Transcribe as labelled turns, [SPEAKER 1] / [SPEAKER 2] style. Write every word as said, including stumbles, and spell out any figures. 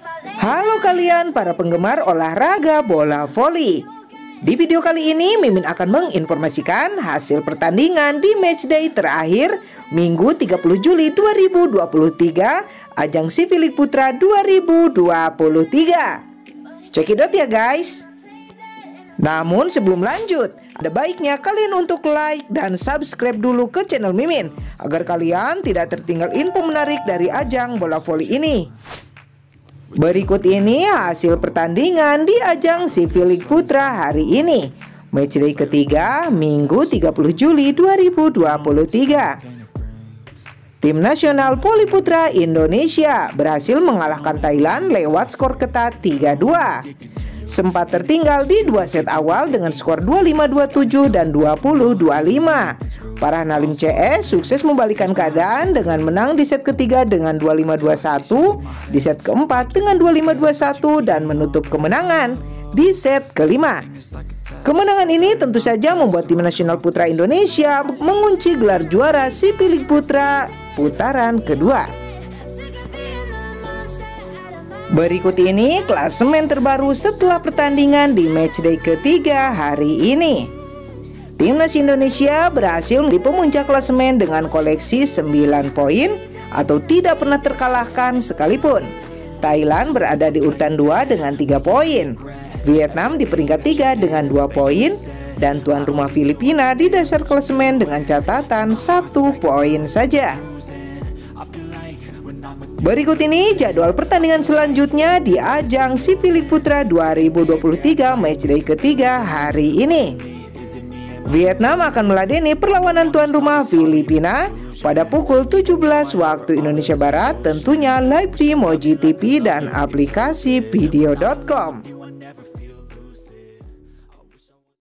[SPEAKER 1] Halo kalian para penggemar olahraga bola voli. Di video kali ini Mimin akan menginformasikan hasil pertandingan di matchday terakhir Minggu tiga puluh Juli dua ribu dua puluh tiga ajang Civilik Putra dua ribu dua puluh tiga. Cekidot ya guys. Namun sebelum lanjut, ada baiknya kalian untuk like dan subscribe dulu ke channel Mimin agar kalian tidak tertinggal info menarik dari ajang bola voli ini. Berikut ini hasil pertandingan di ajang Civilik Putra hari ini, matchday ketiga Minggu tiga puluh Juli dua ribu dua puluh tiga. Tim nasional voli putra Indonesia berhasil mengalahkan Thailand lewat skor ketat tiga dua. Sempat tertinggal di dua set awal dengan skor dua puluh lima dua puluh tujuh dan dua puluh dua puluh lima. Para Nalim C S sukses membalikkan keadaan dengan menang di set ketiga dengan dua puluh lima dua puluh satu, di set keempat dengan dua puluh lima dua puluh satu dan menutup kemenangan di set kelima. Kemenangan ini tentu saja membuat tim nasional putra Indonesia mengunci gelar juara Civilik Putra putaran kedua. Berikut ini klasemen terbaru setelah pertandingan di matchday ketiga hari ini. Timnas Indonesia berhasil di pemuncak klasemen dengan koleksi sembilan poin atau tidak pernah terkalahkan sekalipun. Thailand berada di urutan dua dengan tiga poin. Vietnam di peringkat tiga dengan dua poin dan tuan rumah Filipina di dasar klasemen dengan catatan satu poin saja. Berikut ini jadwal pertandingan selanjutnya di ajang Civilik Putra dua ribu dua puluh tiga matchday ketiga hari ini. Vietnam akan meladeni perlawanan tuan rumah Filipina pada pukul tujuh belas waktu Indonesia Barat, tentunya live di Moji T V dan aplikasi video dot com.